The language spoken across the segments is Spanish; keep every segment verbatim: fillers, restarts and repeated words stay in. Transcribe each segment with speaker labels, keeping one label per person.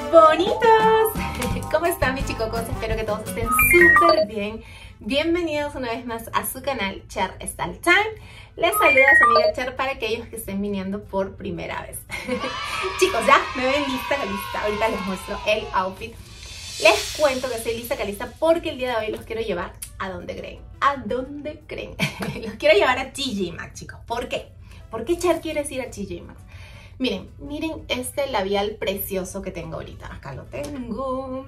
Speaker 1: bonitos, ¿cómo están mis chicocos? Espero que todos estén súper bien. Bienvenidos una vez más a su canal Cher Style Time. Les saluda su amiga Cher para aquellos que estén viniendo por primera vez. Chicos, ya me ven lista, lista. Ahorita les muestro el outfit. Les cuento que estoy lista, lista porque el día de hoy los quiero llevar a donde creen. ¿A dónde creen? Los quiero llevar a T J Maxx, chicos. ¿Por qué? ¿Por qué Cher quiere ir a T J Maxx? Miren, miren este labial precioso que tengo ahorita. Acá lo tengo.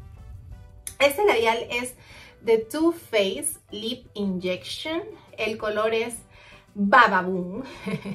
Speaker 1: Este labial es de Too Faced Lip Injection. El color es Bababoom.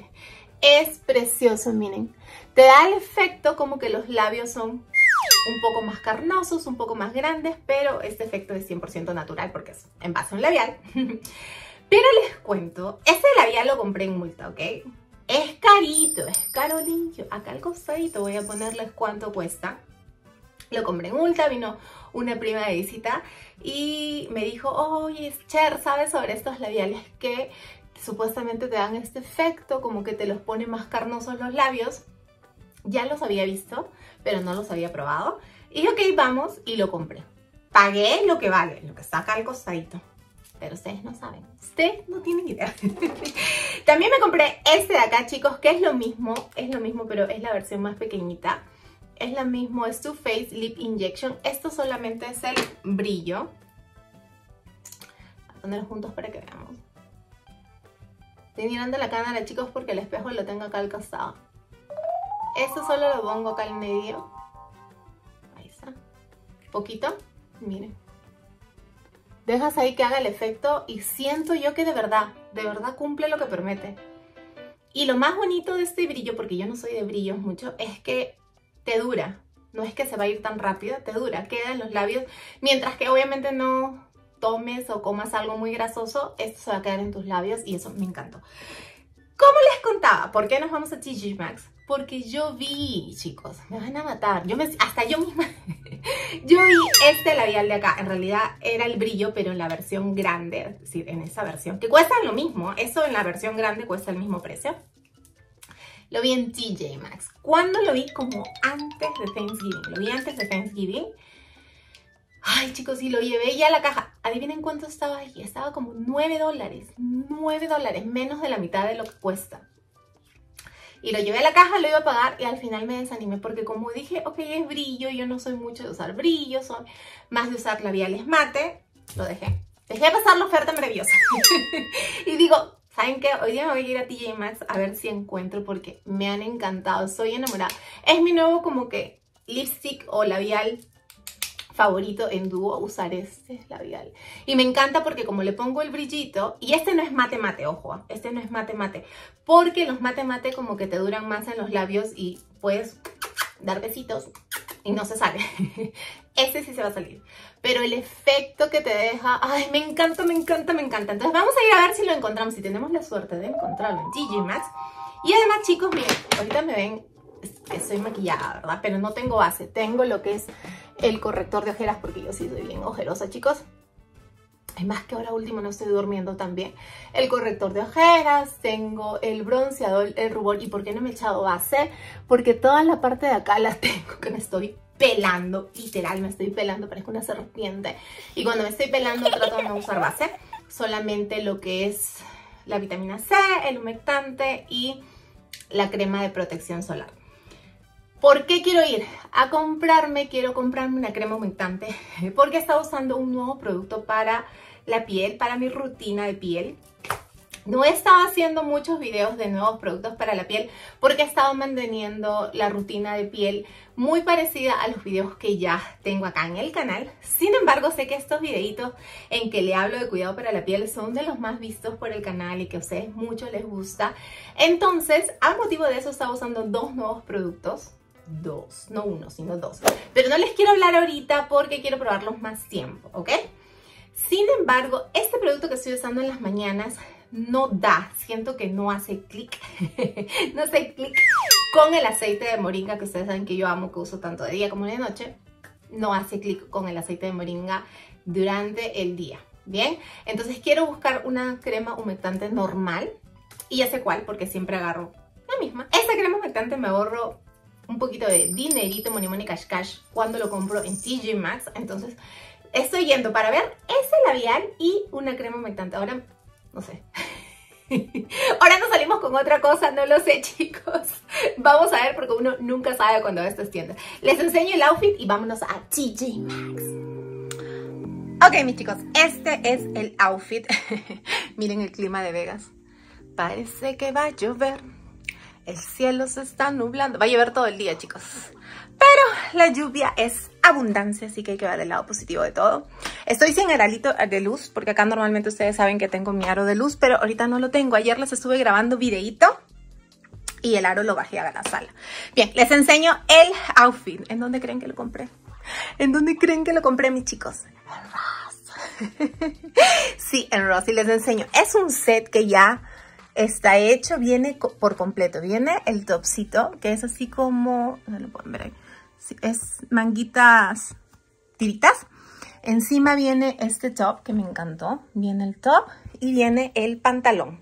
Speaker 1: Es precioso, miren. Te da el efecto como que los labios son un poco más carnosos, un poco más grandes, pero este efecto es cien por ciento natural porque es en base a un labial. Pero les cuento, este labial lo compré en Ulta, ¿ok? Es carito, es carolillo. Acá al costadito voy a ponerles cuánto cuesta. Lo compré en Ulta, vino una prima de visita y me dijo, oye, Cher, ¿sabes sobre estos labiales que supuestamente te dan este efecto, como que te los pone más carnosos los labios? Ya los había visto, pero no los había probado. Y ok, vamos, y lo compré. Pagué lo que vale, lo que está acá al costadito. Pero ustedes no saben, ustedes no tienen idea. También me compré este de acá, chicos, que es lo mismo, es lo mismo, pero es la versión más pequeñita. Es la misma, es Too Faced Lip Injection. Esto solamente es el brillo. Voy a ponerlos juntos para que veamos. Estoy mirando la cámara, chicos, porque el espejo lo tengo acá al costado. Esto solo lo pongo acá en medio. Ahí está. Poquito, miren. Dejas ahí que haga el efecto y siento yo que de verdad, de verdad cumple lo que promete. Y lo más bonito de este brillo, porque yo no soy de brillos mucho, es que te dura. No es que se va a ir tan rápido, te dura, queda en los labios. Mientras que obviamente no tomes o comas algo muy grasoso, esto se va a quedar en tus labios y eso me encantó. Como les contaba, ¿por qué nos vamos a T J Maxx? Porque yo vi, chicos, me van a matar. Yo me, hasta yo misma, yo vi este labial de acá. En realidad era el brillo, pero en la versión grande, es decir, en esa versión, que cuesta lo mismo. Eso en la versión grande cuesta el mismo precio. Lo vi en T J Maxx. ¿Cuándo lo vi? Como antes de Thanksgiving. Lo vi antes de Thanksgiving. Ay, chicos, y lo llevé ya a la caja. Adivinen cuánto estaba ahí. Estaba como nueve dólares. nueve dólares, menos de la mitad de lo que cuesta. Y lo llevé a la caja, lo iba a pagar y al final me desanimé porque como dije, ok, es brillo, yo no soy mucho de usar brillo, soy más de usar labiales mate, lo dejé. Dejé pasar la oferta maravillosa. Y digo, ¿saben qué? Hoy día me voy a ir a T J Maxx a ver si encuentro porque me han encantado, soy enamorada. Es mi nuevo como que lipstick o labial favorito en dúo, usar este labial. Y me encanta porque como le pongo el brillito, y este no es mate mate, ojo, este no es mate mate, porque los mate mate como que te duran más en los labios y puedes dar besitos y no se sale. Este sí se va a salir. Pero el efecto que te deja, ay, me encanta, me encanta, me encanta. Entonces vamos a ir a ver si lo encontramos, si tenemos la suerte de encontrarlo en T J Maxx. Y además, chicos, miren, ahorita me ven que soy maquillada, ¿verdad? Pero no tengo base, tengo lo que es el corrector de ojeras porque yo sí soy bien ojerosa, chicos. Es más que ahora último no estoy durmiendo tan bien. El corrector de ojeras, tengo el bronceador, el rubor. ¿Y por qué no me he echado base? Porque toda la parte de acá la tengo que me estoy pelando, literal me estoy pelando, parezco una serpiente. Y cuando me estoy pelando trato de no usar base, solamente lo que es la vitamina C, el humectante y la crema de protección solar. ¿Por qué quiero ir a comprarme? Quiero comprarme una crema humectante porque estaba usando un nuevo producto para la piel, para mi rutina de piel. No he estado haciendo muchos videos de nuevos productos para la piel porque he estado manteniendo la rutina de piel muy parecida a los videos que ya tengo acá en el canal. Sin embargo, sé que estos videitos en que le hablo de cuidado para la piel son de los más vistos por el canal y que a ustedes mucho les gusta. Entonces, a motivo de eso, estaba usando dos nuevos productos. Dos, no uno, sino dos. Pero no les quiero hablar ahorita porque quiero probarlos más tiempo, ¿ok? Sin embargo, este producto que estoy usando en las mañanas no da, siento que no hace clic, no hace clic con el aceite de moringa que ustedes saben que yo amo, que uso tanto de día como de noche. No hace clic con el aceite de moringa durante el día, ¿bien? Entonces quiero buscar una crema humectante normal y ya sé cuál porque siempre agarro la misma. Esta crema humectante me ahorro un poquito de dinerito, money money cash cash, cuando lo compro en T J Maxx. Entonces estoy yendo para ver ese labial y una crema humectante. Ahora, no sé. Ahora nos salimos con otra cosa, no lo sé, chicos. Vamos a ver, porque uno nunca sabe cuando va a estas tiendas. Les enseño el outfit y vámonos a T J Maxx. Ok, mis chicos, este es el outfit. Miren el clima de Vegas. Parece que va a llover. El cielo se está nublando. Va a llover todo el día, chicos. Pero la lluvia es abundancia, así que hay que ver el lado positivo de todo. Estoy sin aralito de luz, porque acá normalmente ustedes saben que tengo mi aro de luz, pero ahorita no lo tengo. Ayer les estuve grabando videíto y el aro lo bajé a la sala. Bien, les enseño el outfit. ¿En dónde creen que lo compré? ¿En dónde creen que lo compré, mis chicos? En Ross. Sí, en Ross. Y les enseño. Es un set que ya está hecho, viene por completo. Viene el topcito, que es así como... No lo pueden ver ahí. Es manguitas tiritas. Encima viene este top que me encantó. Viene el top y viene el pantalón.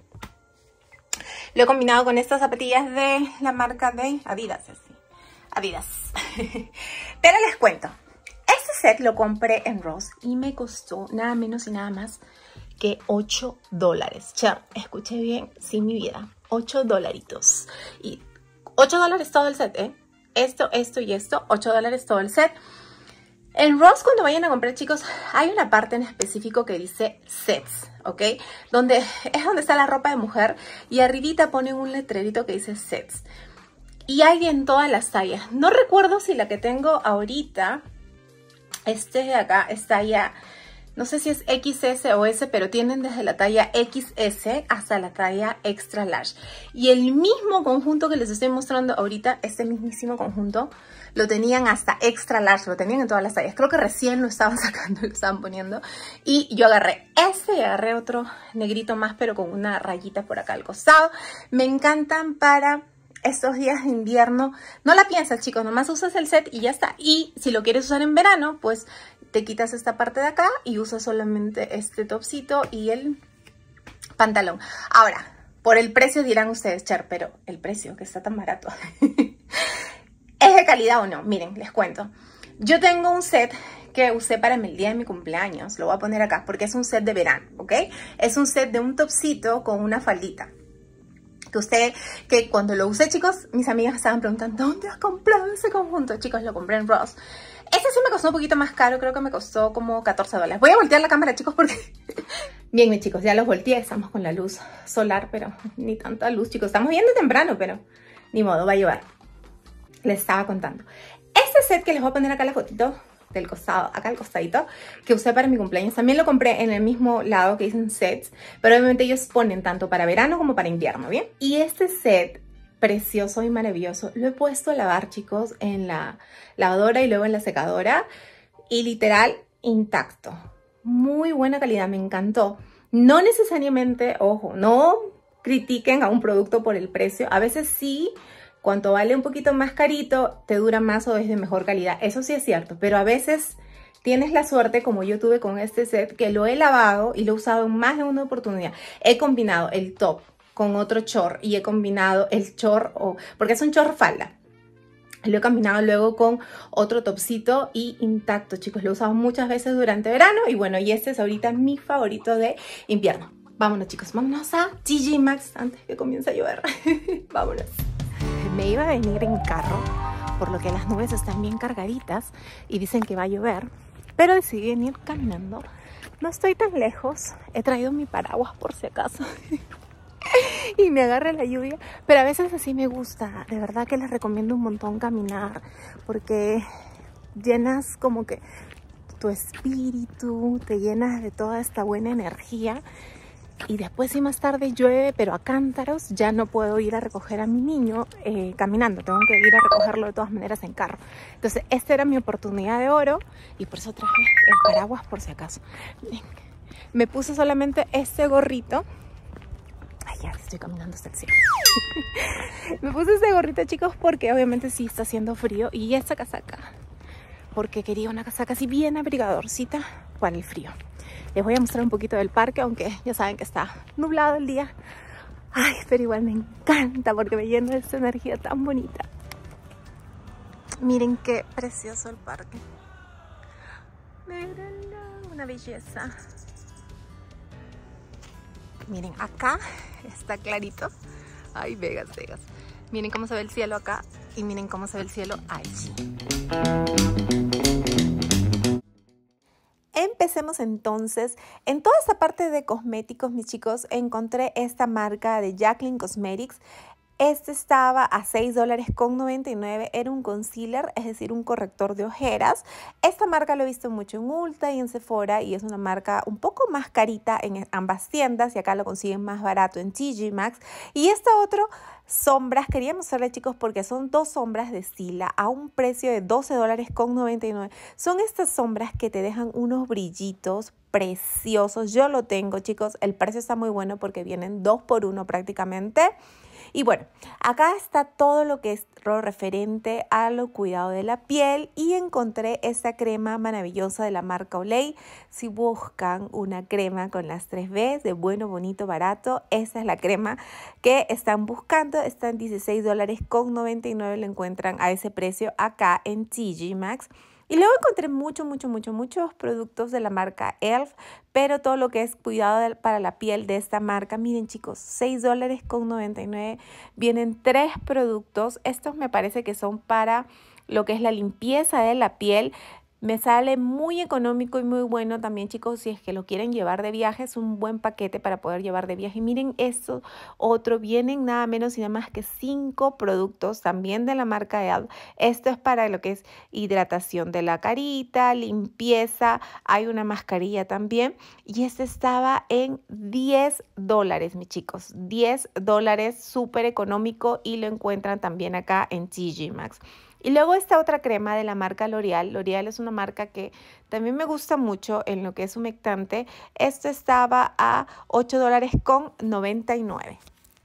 Speaker 1: Lo he combinado con estas zapatillas de la marca de Adidas. Así. Adidas. Pero les cuento. Este set lo compré en Ross y me costó nada menos y nada más que ocho dólares. Chao, escuché bien, sí, mi vida. ocho dolaritos. Y ocho dólares todo el set, ¿eh? Esto, esto y esto. ocho dólares todo el set. En Ross, cuando vayan a comprar, chicos, hay una parte en específico que dice sets, ¿ok? Donde es donde está la ropa de mujer y arribita ponen un letrerito que dice sets. Y hay en todas las tallas. No recuerdo si la que tengo ahorita, este de acá, es talla, no sé si es equis ese o S, pero tienen desde la talla equis ese hasta la talla extra large. Y el mismo conjunto que les estoy mostrando ahorita, este mismísimo conjunto, lo tenían hasta extra large, lo tenían en todas las tallas. Creo que recién lo estaban sacando, lo estaban poniendo. Y yo agarré este y agarré otro negrito más, pero con una rayita por acá al costado. Me encantan para estos días de invierno. No la piensas, chicos, nomás usas el set y ya está. Y si lo quieres usar en verano, pues te quitas esta parte de acá y usas solamente este topcito y el pantalón. Ahora, por el precio dirán ustedes, Char, pero el precio que está tan barato. ¿Es de calidad o no? Miren, les cuento. Yo tengo un set que usé para el día de mi cumpleaños. Lo voy a poner acá porque es un set de verano, ¿ok? Es un set de un topcito con una faldita. Que usted, que cuando lo usé, chicos, mis amigas estaban preguntando, ¿dónde has comprado ese conjunto? Chicos, lo compré en Ross. Este sí me costó un poquito más caro, creo que me costó como catorce dólares. Voy a voltear la cámara, chicos, porque... Bien, mis chicos, ya los volteé, estamos con la luz solar, pero ni tanta luz, chicos. Estamos viendo temprano, pero ni modo, va a llevar. Les estaba contando. Este set que les voy a poner acá la fotito del costado, acá al costadito, que usé para mi cumpleaños, también lo compré en el mismo lado que dicen sets, pero obviamente ellos ponen tanto para verano como para invierno, ¿bien? Y este set precioso y maravilloso lo he puesto a lavar, chicos, en la lavadora y luego en la secadora y literal intacto. Muy buena calidad, me encantó. No necesariamente, ojo, no critiquen a un producto por el precio, a veces sí. Cuanto vale un poquito más carito, te dura más o es de mejor calidad. Eso sí es cierto, pero a veces tienes la suerte, como yo tuve con este set, que lo he lavado y lo he usado en más de una oportunidad. He combinado el top con otro short y he combinado el short, o, porque es un short falda. Lo he combinado luego con otro topcito y intacto, chicos. Lo he usado muchas veces durante verano y bueno, y este es ahorita mi favorito de invierno. Vámonos, chicos, vámonos a T J Maxx antes que comience a llover. Vámonos. Me iba a venir en carro, por lo que las nubes están bien cargaditas y dicen que va a llover, pero decidí venir caminando. No estoy tan lejos, he traído mi paraguas por si acaso y me agarra la lluvia, pero a veces así me gusta. De verdad que les recomiendo un montón caminar, porque llenas como que tu espíritu, te llenas de toda esta buena energía. Y después, si más tarde llueve, pero a cántaros, ya no puedo ir a recoger a mi niño eh, caminando. Tengo que ir a recogerlo de todas maneras en carro. Entonces, esta era mi oportunidad de oro y por eso traje el paraguas por si acaso. Me puse solamente este gorrito. Ay, ya estoy caminando hasta el cielo. Me puse este gorrito, chicos, porque obviamente sí está haciendo frío. Y esta casaca, porque quería una casaca así bien abrigadorcita para el frío. Les voy a mostrar un poquito del parque, aunque ya saben que está nublado el día. Ay, pero igual me encanta porque me llena de esta energía tan bonita. Miren qué precioso el parque. Mírenlo, una belleza. Miren, acá está clarito. Ay, Vegas, Vegas. Miren cómo se ve el cielo acá y miren cómo se ve el cielo allí. Empecemos entonces. En toda esta parte de cosméticos, mis chicos, encontré esta marca de Jaclyn Cosmetics. Este estaba a seis dólares con noventa y nueve. Era un concealer, es decir, un corrector de ojeras. Esta marca lo he visto mucho en Ulta y en Sephora y es una marca un poco más carita en ambas tiendas y acá lo consiguen más barato en T J Maxx. Y esta otra sombras, quería mostrarles, chicos, porque son dos sombras de Stila a un precio de doce dólares con noventa y nueve. Son estas sombras que te dejan unos brillitos preciosos. Yo lo tengo, chicos. El precio está muy bueno porque vienen dos por uno prácticamente. Y bueno, acá está todo lo que es lo referente a lo cuidado de la piel y encontré esta crema maravillosa de la marca Olay. Si buscan una crema con las tres B's de bueno, bonito, barato, esa es la crema que están buscando. Está en dieciséis dólares con noventa y nueve, lo encuentran a ese precio acá en T J Maxx. Y luego encontré mucho, mucho, mucho, muchos productos de la marca E L F, pero todo lo que es cuidado de, para la piel de esta marca, miren, chicos, seis dólares con noventa y nueve, vienen tres productos. Estos me parece que son para lo que es la limpieza de la piel. Me sale muy económico y muy bueno también, chicos, si es que lo quieren llevar de viaje. Es un buen paquete para poder llevar de viaje. Miren esto, otro, vienen nada menos y nada más que cinco productos también de la marca E L F. Esto es para lo que es hidratación de la carita, limpieza. Hay una mascarilla también y este estaba en diez dólares, mis chicos. diez dólares, súper económico y lo encuentran también acá en T J Maxx. Y luego esta otra crema de la marca L'Oreal. L'Oreal es una marca que también me gusta mucho en lo que es humectante. Esto estaba a ocho dólares con noventa y nueve.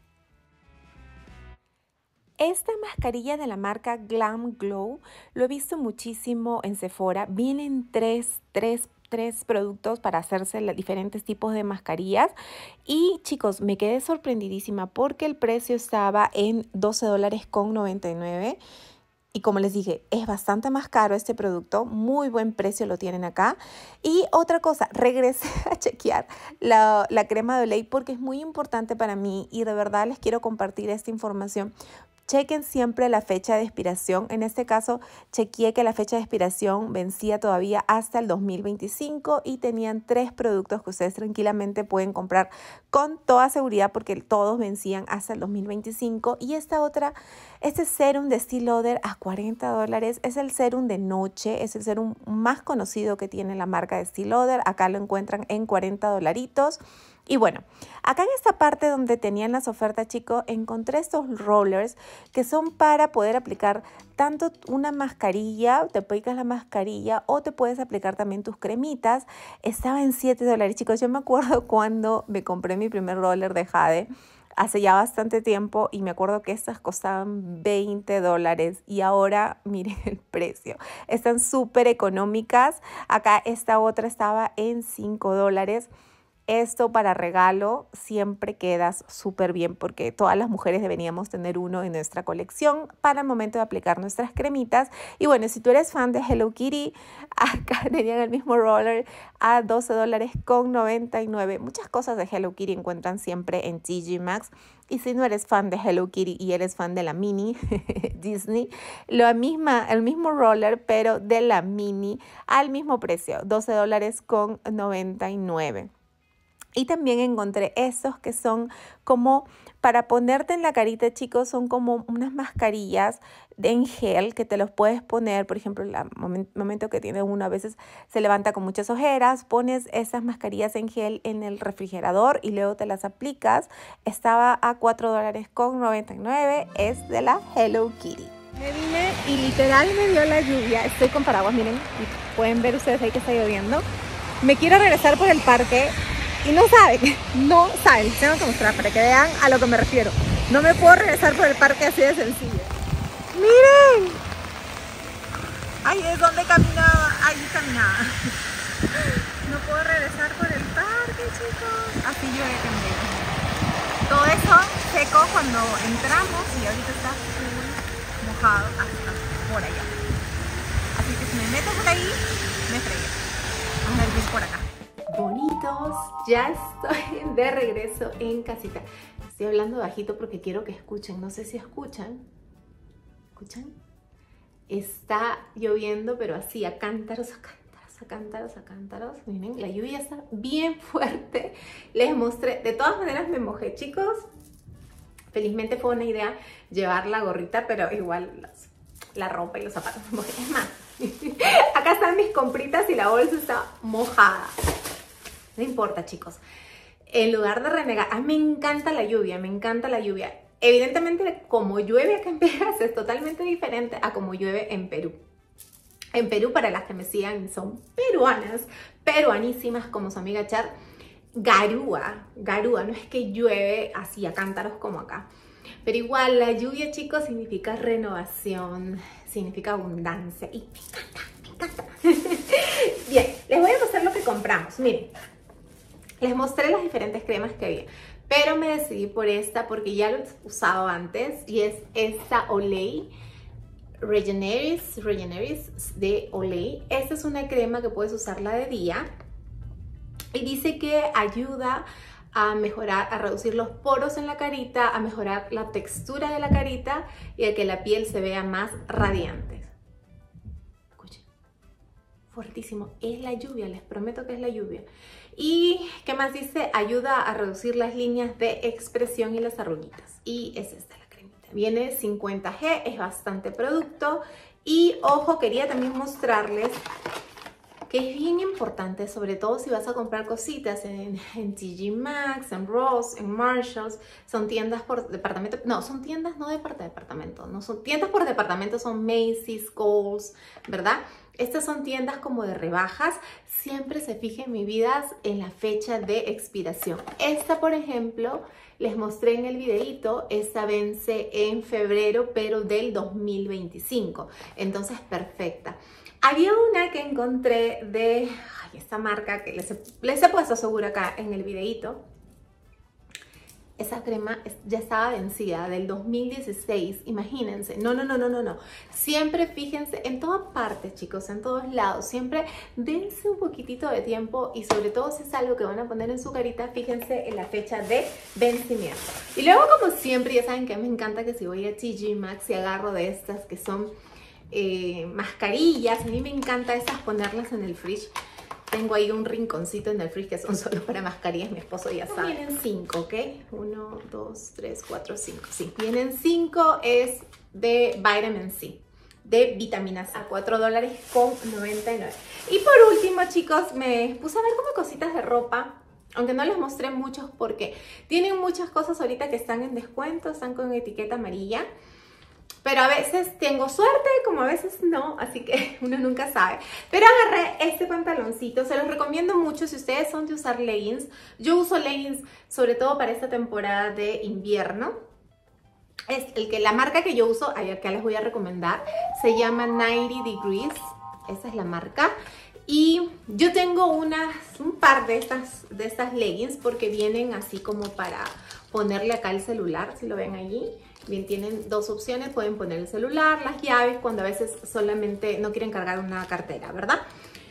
Speaker 1: Esta mascarilla de la marca Glam Glow lo he visto muchísimo en Sephora. Vienen tres, tres tres productos para hacerse los diferentes tipos de mascarillas y, chicos, me quedé sorprendidísima porque el precio estaba en doce dólares con noventa y nueve. Y como les dije, es bastante más caro este producto, muy buen precio lo tienen acá. Y otra cosa, regresé a chequear la, la crema de Olay porque es muy importante para mí y de verdad les quiero compartir esta información. Chequen siempre la fecha de expiración. En este caso, chequeé que la fecha de expiración vencía todavía hasta el dos mil veinticinco y tenían tres productos que ustedes tranquilamente pueden comprar con toda seguridad porque todos vencían hasta el dos mil veinticinco. Y esta otra, este serum de Estée Lauder a cuarenta dólares, es el serum de noche, es el serum más conocido que tiene la marca de Estée Lauder. Acá lo encuentran en cuarenta dolaritos. Y bueno, acá en esta parte donde tenían las ofertas, chicos, encontré estos rollers que son para poder aplicar tanto una mascarilla, te aplicas la mascarilla o te puedes aplicar también tus cremitas. Estaba en siete dólares, chicos. Yo me acuerdo cuando me compré mi primer roller de Jade hace ya bastante tiempo y me acuerdo que estas costaban veinte dólares y ahora miren el precio. Están súper económicas. Acá esta otra estaba en cinco dólares. Esto para regalo siempre quedas súper bien porque todas las mujeres deberíamos tener uno en nuestra colección para el momento de aplicar nuestras cremitas. Y bueno, si tú eres fan de Hello Kitty, acá tenían el mismo roller a doce dólares con noventa y nueve. Muchas cosas de Hello Kitty encuentran siempre en T J Maxx. Y si no eres fan de Hello Kitty y eres fan de la mini Disney, lo misma, el mismo roller pero de la mini al mismo precio, doce dólares con noventa y nueve. Y también encontré estos que son como para ponerte en la carita, chicos, son como unas mascarillas en gel que te los puedes poner. Por ejemplo, el momento que tiene uno a veces se levanta con muchas ojeras, pones esas mascarillas en gel en el refrigerador y luego te las aplicas. Estaba a cuatro dólares con noventa y nueve, es de la Hello Kitty. Me vine y literal me dio la lluvia. Estoy con paraguas, miren, pueden ver ustedes ahí que está lloviendo. Me quiero regresar por el parque. Y no saben, no saben, tengo que mostrar para que vean a lo que me refiero. No me puedo regresar por el parque así de sencillo. ¡Miren! Ahí es donde caminaba, ahí caminaba. No puedo regresar por el parque, chicos. Así llueve también. Todo eso seco cuando entramos y ahorita está full mojado hasta por allá.
Speaker 2: me meto por ahí, me fregué. Vamos a ver qué es por acá.
Speaker 1: Bonitos, ya estoy de regreso en casita. Estoy hablando bajito porque quiero que escuchen. No sé si escuchan. ¿Escuchan? Está lloviendo, pero así a cántaros, a cántaros, a cántaros, a cántaros. Miren, la lluvia está bien fuerte. Les mostré, de todas maneras me mojé, chicos. Felizmente fue una idea llevar la gorrita, pero igual los, la ropa y los zapatos me mojé. Es más, acá están mis compritas y la bolsa está mojada. No importa, chicos. En lugar de renegar, a mí me encanta la lluvia, me encanta la lluvia. Evidentemente, como llueve acá en Peras es totalmente diferente a como llueve en Perú. En Perú, para las que me sigan, son peruanas, peruanísimas como su amiga Char, garúa, garúa, no es que llueve así a cántaros como acá. Pero igual, la lluvia, chicos, significa renovación, significa abundancia y me encanta, me encanta. Bien, les voy a mostrar lo que compramos, miren. Les mostré las diferentes cremas que había, pero me decidí por esta porque ya lo he usado antes y es esta Olay Regeneris, Regeneris de Olay. Esta es una crema que puedes usarla de día y dice que ayuda a mejorar, a reducir los poros en la carita, a mejorar la textura de la carita y a que la piel se vea más radiante. Escuchen, fuertísimo, es la lluvia, les prometo que es la lluvia. Y, ¿qué más dice? Ayuda a reducir las líneas de expresión y las arruguitas. Y es esta la cremita. Viene cincuenta G, es bastante producto. Y, ojo, quería también mostrarles que es bien importante, sobre todo si vas a comprar cositas en, en T J Maxx, en Ross, en Marshalls. Son tiendas por departamento. No, son tiendas no de por departamento. No son tiendas por departamento, son Macy's, Kohl's, ¿verdad? Estas son tiendas como de rebajas. Siempre se fijen mi vida en la fecha de expiración. Esta, por ejemplo, les mostré en el videito, esta vence en febrero, pero del dos mil veinticinco. Entonces, perfecta. Había una que encontré de ay, esta marca que les he, les he puesto seguro acá en el videito. Esa crema ya estaba vencida del dos mil dieciséis, imagínense. No, no, no, no, no, no. Siempre fíjense en todas partes, chicos, en todos lados. Siempre dense un poquitito de tiempo y sobre todo si es algo que van a poner en su carita, fíjense en la fecha de vencimiento. Y luego, como siempre, ya saben que me encanta que si voy a T J Maxx y agarro de estas que son eh, mascarillas, a mí me encanta esas ponerlas en el fridge. Tengo ahí un rinconcito en el fridge que son solo para mascarillas, mi esposo ya sabe. Vienen cinco, ¿ok? Uno, dos, tres, cuatro, cinco. Sí, vienen cinco, es de Vitamin C, de vitamina C, a cuatro dólares con noventa y nueve. Y por último, chicos, me puse a ver como cositas de ropa, aunque no les mostré muchos porque tienen muchas cosas ahorita que están en descuento, están con etiqueta amarilla. Pero a veces tengo suerte, como a veces no, así que uno nunca sabe. Pero agarré este pantaloncito, se los recomiendo mucho si ustedes son de usar leggings. Yo uso leggings sobre todo para esta temporada de invierno. Es el que, la marca que yo uso, acá les voy a recomendar, se llama noventa Degrees, esa es la marca. Y yo tengo unas, un par de estas, de estas leggings porque vienen así como para ponerle acá el celular, si lo ven allí. Bien, tienen dos opciones, pueden poner el celular, las llaves, cuando a veces solamente no quieren cargar una cartera, ¿verdad?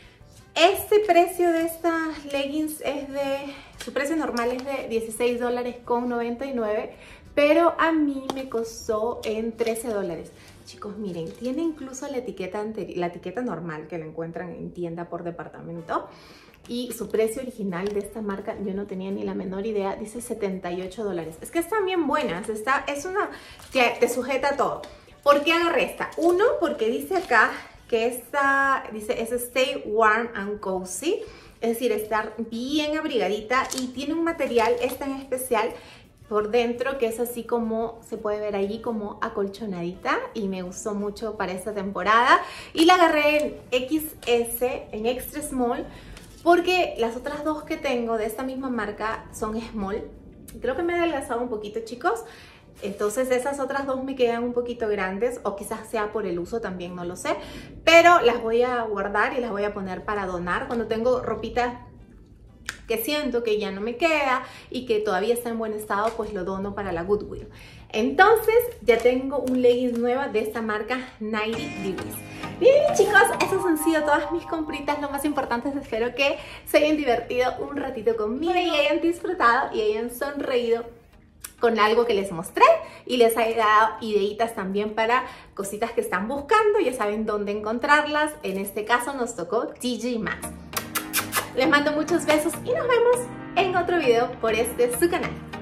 Speaker 1: Este precio de estas leggings es de, su precio normal es de dieciséis dólares con noventa y nueve, pero a mí me costó en trece dólares. Chicos, miren, tiene incluso la etiqueta, la etiqueta normal que la encuentran en tienda por departamento. Y su precio original de esta marca, yo no tenía ni la menor idea, dice setenta y ocho dólares. Es que están bien buenas, está, es una que te sujeta todo. ¿Por qué agarré esta? Uno, porque dice acá que esta, dice, es Stay Warm and Cozy. Es decir, estar bien abrigadita y tiene un material, esta en especial, por dentro, que es así como se puede ver allí como acolchonadita y me gustó mucho para esta temporada. Y la agarré en equis ese, en extra small, porque las otras dos que tengo de esta misma marca son small. Creo que me he adelgazado un poquito, chicos. Entonces esas otras dos me quedan un poquito grandes, o quizás sea por el uso también, no lo sé. Pero las voy a guardar y las voy a poner para donar. Cuando tengo ropita que siento que ya no me queda y que todavía está en buen estado, pues lo dono para la Goodwill. Entonces ya tengo un leggings nueva de esta marca noventa Degrees. Bien chicos, esas han sido todas mis compritas. Lo más importante es espero que se hayan divertido un ratito conmigo y hayan disfrutado y hayan sonreído con algo que les mostré y les haya dado ideitas también para cositas que están buscando. Ya saben dónde encontrarlas. En este caso nos tocó T J Maxx. Les mando muchos besos y nos vemos en otro video por este su canal.